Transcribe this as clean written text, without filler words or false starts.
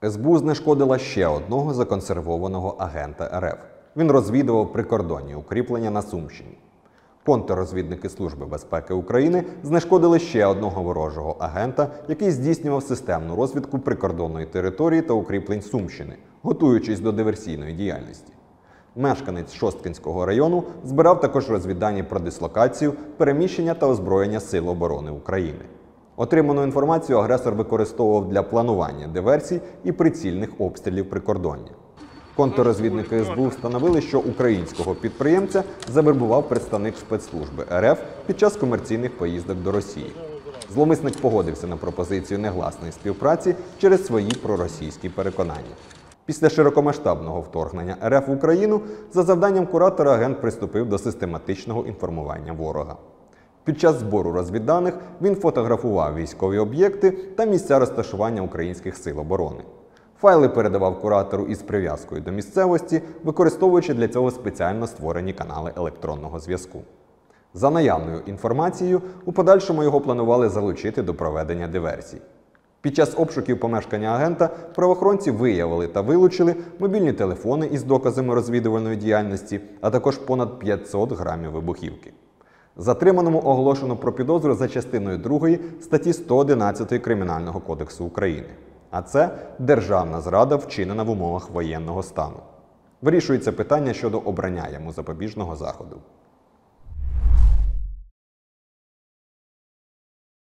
СБУ знешкодила ще одного законсервованого агента РФ. Він розвідував прикордонні укріплення на Сумщині. Контррозвідники Служби безпеки України знешкодили ще одного ворожого агента, який здійснював системну розвідку прикордонної території та укріплень Сумщини, готуючись до диверсійної діяльності. Мешканець Шосткинського району збирав також розвіддані про дислокацію, переміщення та озброєння Сил оборони України. Отриману інформацію агресор використовував для планування диверсій і прицільних обстрілів прикордоння. Контррозвідники СБУ встановили, що українського підприємця завербував представник спецслужби РФ під час комерційних поїздок до Росії. Зловмисник погодився на пропозицію негласної співпраці через свої проросійські переконання. Після широкомасштабного вторгнення РФ в Україну за завданням куратора агент приступив до систематичного інформування ворога. Під час збору розвідданих він фотографував військові об'єкти та місця розташування українських сил оборони. Файли передавав куратору із прив'язкою до місцевості, використовуючи для цього спеціально створені канали електронного зв'язку. За наявною інформацією, у подальшому його планували залучити до проведення диверсій. Під час обшуків помешкання агента правоохоронці виявили та вилучили мобільні телефони із доказами розвідувальної діяльності, а також понад 500 грамів вибухівки. Затриманому оголошено про підозру за частиною 2 статті 111 Кримінального кодексу України. А це державна зрада, вчинена в умовах воєнного стану. Вирішується питання щодо обрання йому запобіжного заходу.